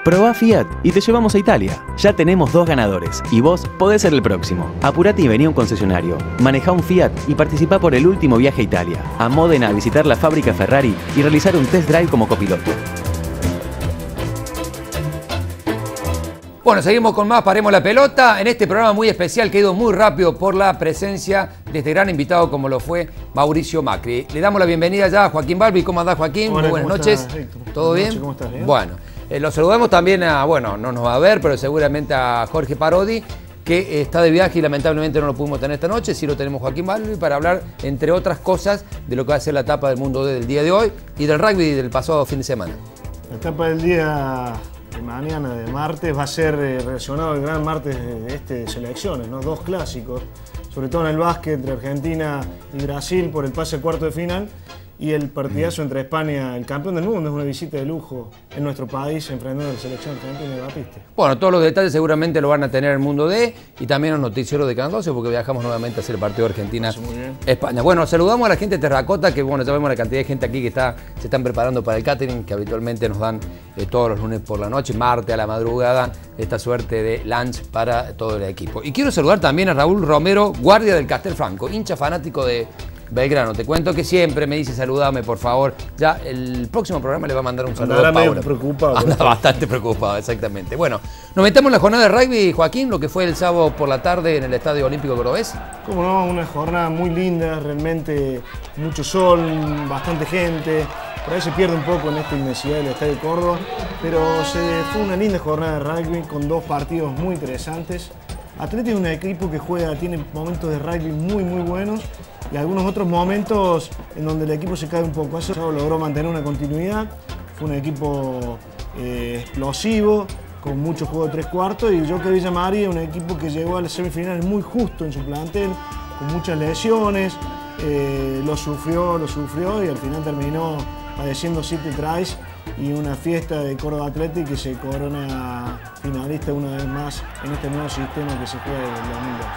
Probá Fiat y te llevamos a Italia. Ya tenemos 2 ganadores y vos podés ser el próximo. Apurate y vení a un concesionario. Manejá un Fiat y participá por el último viaje a Italia. A Módena a visitar la fábrica Ferrari y realizar un test drive como copiloto. Bueno, seguimos con más Paremos la Pelota en este programa muy especial que ha ido muy rápido por la presencia de este gran invitado como lo fue Mauricio Macri. Le damos la bienvenida ya a Joaquín Balbi. ¿Cómo andás, Joaquín? Hola, muy buenas noches. Estás, ¿Todo bien? Noche, ¿cómo estás? ¿Bien? Bueno, lo saludamos también a, bueno, no nos va a ver, pero seguramente a Jorge Parodi, que está de viaje y lamentablemente no lo pudimos tener esta noche. Sí lo tenemos Joaquín Balbi para hablar, entre otras cosas, de lo que va a ser la etapa del Mundo D del día de hoy y del rugby del pasado fin de semana. La etapa del día de mañana, de martes, va a ser relacionado al gran martes de selecciones, ¿no? 2 clásicos, sobre todo en el básquet entre Argentina y Brasil por el pase a cuarto de final, y el partidazo entre España, el campeón del mundo. Es una visita de lujo en nuestro país, enfrentando a la selección argentina y Batiste. Bueno, todos los detalles seguramente lo van a tener en el Mundo D y también en los noticieros de Canal 12 porque viajamos nuevamente a hacer el partido de Argentina-España. Bueno, saludamos a la gente de Terracota, que bueno, ya vemos la cantidad de gente aquí que se están preparando para el catering, que habitualmente nos dan todos los lunes por la noche, martes a la madrugada, esta suerte de lunch para todo el equipo. Y quiero saludar también a Raúl Romero, guardia del Castelfranco, hincha fanático de Belgrano. Te cuento que siempre me dice saludame, por favor. Ya el próximo programa le va a mandar un saludo a Paula. Preocupado. Anda bastante preocupado, exactamente. Bueno, nos metemos en la jornada de rugby, Joaquín, lo que fue el sábado por la tarde en el Estadio Olímpico Cordobés. Como no, una jornada muy linda, realmente mucho sol, bastante gente. Por ahí se pierde un poco en esta inmensidad del Estadio Córdoba, pero fue una linda jornada de rugby con 2 partidos muy interesantes. Atlético es un equipo que tiene momentos de rugby muy buenos y algunos otros momentos en donde el equipo se cae un poco. Eso logró mantener una continuidad. Fue un equipo explosivo, con mucho juego de 3 cuartos, y yo que Villa María, un equipo que llegó a las semifinales muy justo en su plantel, con muchas lesiones, lo sufrió y al final terminó padeciendo 7 tries y una fiesta de Córdoba Athletic que se corona finalista una vez más en este nuevo sistema que se juega en el 2002.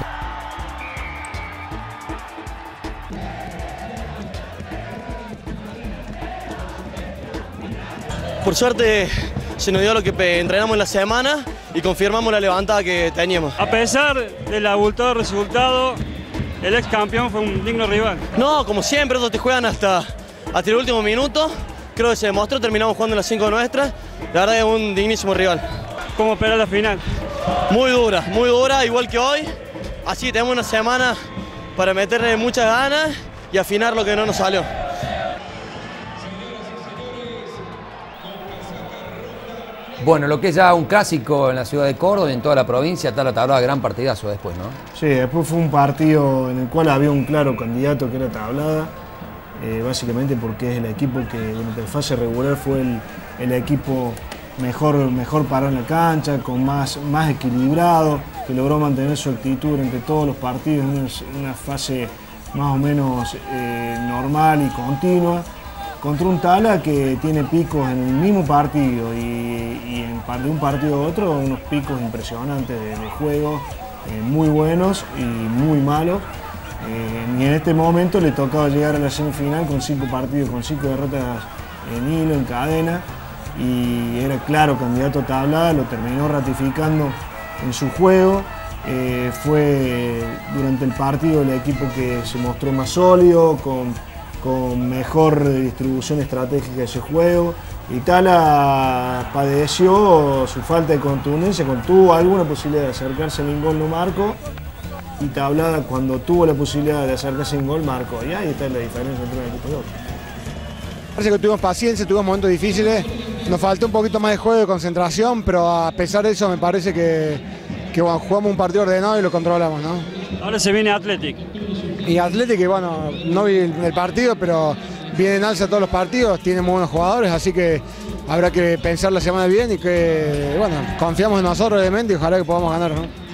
Por suerte se nos dio lo que entrenamos en la semana y confirmamos la levantada que teníamos. A pesar del abultado resultado, el ex campeón fue un digno rival. No, como siempre, todos te juegan hasta el último minuto. Creo que se demostró, terminamos jugando en las 5 nuestras. La verdad es un dignísimo rival. ¿Cómo espera la final? Muy dura, igual que hoy. Así que tenemos una semana para meterle muchas ganas y afinar lo que no nos salió. Bueno, lo que es ya un clásico en la ciudad de Córdoba y en toda la provincia, está la Tablada, gran partidazo después, ¿no? Sí, después fue un partido en el cual había un claro candidato que era Tablada, básicamente porque es el equipo que durante la fase regular fue el equipo mejor parado en la cancha, con más equilibrado, que logró mantener su actitud durante todos los partidos en una fase más o menos normal y continua, contra un Tala que tiene picos en el mismo partido y de un partido a otro unos picos impresionantes de juego, muy buenos y muy malos. Y en este momento le tocaba llegar a la semifinal con 5 partidos, con 5 derrotas en hilo, en cadena, y era claro candidato a Tablada, lo terminó ratificando en su juego. Fue durante el partido el equipo que se mostró más sólido, con mejor distribución estratégica de ese juego. Y Tala padeció su falta de contundencia, cuando tuvo alguna posibilidad de acercarse al gol no marcó, y Tablada cuando tuvo la posibilidad de acercarse al gol marcó. Y ahí está la diferencia entre un equipo y otro. Parece que tuvimos paciencia, tuvimos momentos difíciles, nos faltó un poquito más de juego, de concentración, pero a pesar de eso me parece que bueno, jugamos un partido ordenado y lo controlamos, ¿no? Ahora se viene Athletic. Y Athletic, que bueno, no vi el partido, pero viene en alza todos los partidos, tiene muy buenos jugadores, así que habrá que pensar la semana bien y que, bueno, confiamos en nosotros obviamente y ojalá que podamos ganar, ¿no?